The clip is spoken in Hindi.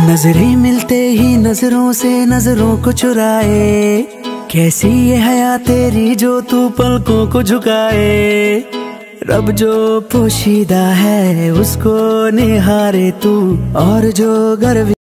नजरें मिलते ही नजरों से नजरों को चुराए, कैसी ये हया तेरी जो तू पलकों को झुकाए। रब जो पोशीदा है उसको निहारे तू, और जो गर्व